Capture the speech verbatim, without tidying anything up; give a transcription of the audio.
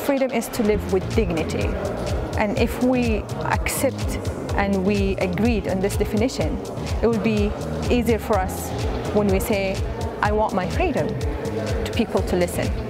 freedom is to live with dignity. And if we accept and we agreed on this definition, it will be easier for us when we say, I want my freedom, to people to listen.